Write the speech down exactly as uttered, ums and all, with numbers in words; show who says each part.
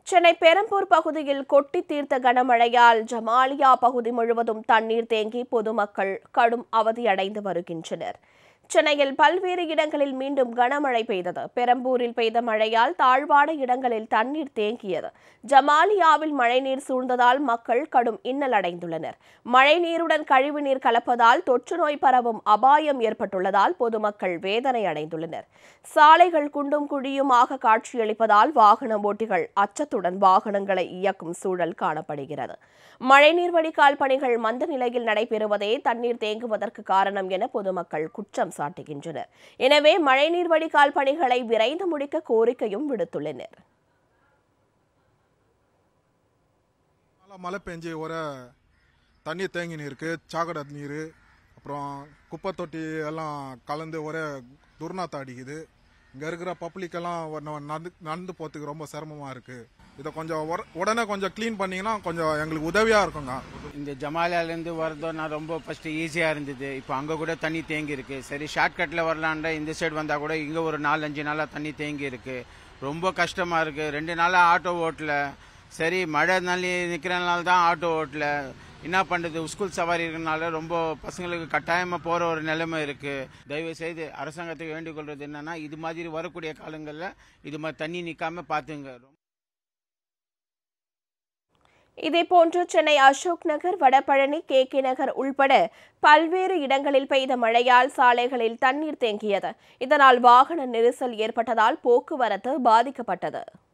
Speaker 1: சென்னை பெரம்பூர் பகுதியில் கொட்டி தீர்த்த கனமழையால் ஜமாலியா பகுதி முழுவதும் தண்ணீர் தேங்கி பொதுமக்கள் கடும் அவதியடைந்து வருகின்றனர். சென்னையில் பல்வேறு இடங்களில் மீண்டும் கனமழை பெய்தது. பெரம்பூரில் பெய்த மழையால் தாழ்வான இடங்களில் தண்ணீர் தேங்கியது. ஜமாலியாவில் மழைநீர் சூழ்ந்ததால் மக்கள் கடும் இன்னல் அடைந்துள்ளனர். மழைநீருடன் கழிவுநீர் கலப்பதால் தொற்று நோய் பரவும் அபாயம் ஏற்பட்டுள்ளதால் பொதுமக்கள் வேதனை அடைந்துள்ளனர். சாலைகள் குண்டும் குழியுமாக காட்சியளிப்பதால் வாகன ஓட்டிகள் அச்சத்துடன் வாகனங்களை இயக்கும் சூழல் காணப்படுகிறது. மழைநீர் வடிகால் பணிகள் மந்த நிலையில் நடைபெறுவதே தண்ணீர் தேங்குவதற்கு காரணம் என பொதுமக்கள் குற்றம் சாட்டுகின்றனர். எனவே மழைநீர் வடிகால் பணிகளை விரைந்து முடிக்க கோரிக்கையும் விடுத்துள்ளனர்.
Speaker 2: மழை பெஞ்சு ஒரு தண்ணீர் தேங்கி இருக்கு, சாக்கடை நீர், அப்புறம் குப்பை தொட்டி எல்லாம் கலந்து ஒரே துர்நாத்தம் அடிக்குது. இங்கே இருக்கிற பப்ளிக்கெல்லாம் நடந்து நடந்து போகிறதுக்கு ரொம்ப சிரமமாக இருக்குது. இதை கொஞ்சம் உடனே கொஞ்சம் க்ளீன் பண்ணிங்கன்னா கொஞ்சம் எங்களுக்கு உதவியாக இருக்குங்க.
Speaker 3: இந்த ஜமாலியாலேருந்து வரதோன்னா ரொம்ப ஃபஸ்ட்டு ஈஸியாக இருந்தது. இப்போ அங்கே கூட தண்ணி தேங்கி இருக்கு. சரி, ஷார்ட்கட்டில் வரலான்டா இந்த சைடு வந்தால் கூட இங்கே ஒரு நாலு அஞ்சு நாளாக தண்ணி தேங்கி இருக்கு. ரொம்ப கஷ்டமாக இருக்குது. ரெண்டு நாளாக ஆட்டோ ஓட்டல. சரி, மழை நாளி நிற்கிறனால தான் ஆட்டோ ஓட்டல. என்ன பண்ணுறது, ஸ்கூல் சவாரி இருக்கிறனால ரொம்ப பசங்களுக்கு கட்டாயமாக போகிற ஒரு நிலைமை இருக்குது. தயவு செய்து அரசாங்கத்துக்கு வேண்டிக் கொள்வது என்னன்னா, இது மாதிரி வரக்கூடிய காலங்களில் இது மாதிரி தண்ணி நிற்காம பார்த்துங்க.
Speaker 1: இதேபோன்று சென்னை அசோக் நகர், வடபழனி, கே கே நகர் உள்பட பல்வேறு இடங்களில் பெய்த மழையால் சாலைகளில் தண்ணீர் தேங்கியது. இதனால் வாகன நெரிசல் ஏற்பட்டதால் போக்குவரத்து பாதிக்கப்பட்டது.